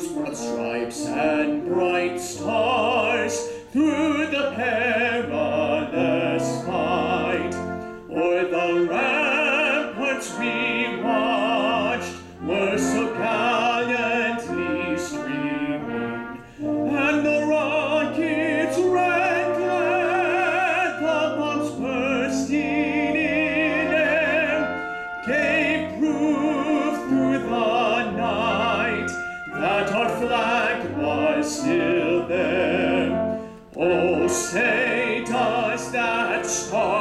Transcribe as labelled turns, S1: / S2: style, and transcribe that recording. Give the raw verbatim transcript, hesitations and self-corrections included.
S1: whose broad stripes and bright stars through the perilous fight o'er the ramparts we watched were so gallantly streaming, and the rockets rattling, the bombs bursting in air, gave proof through the night that our flag was still there. Oh, say does that star